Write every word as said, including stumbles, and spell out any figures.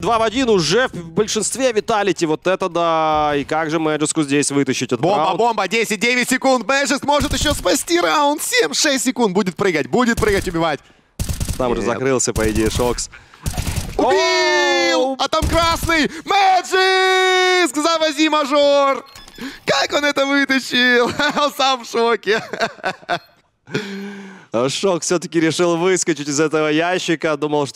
два в один уже в большинстве Виталити. Вот это да. И как же Мэджиску здесь вытащить этот Бомба, раунд? бомба, десять девять секунд. Мэджис может еще спасти раунд. семь шесть секунд. Будет прыгать, будет прыгать, убивать. Там уже Нет. закрылся, по идее, Шокс. Убил! А там красный! Мэджиск! Завози, мажор! Как он это вытащил? Он сам в шоке. Шок все-таки решил выскочить из этого ящика. Думал, что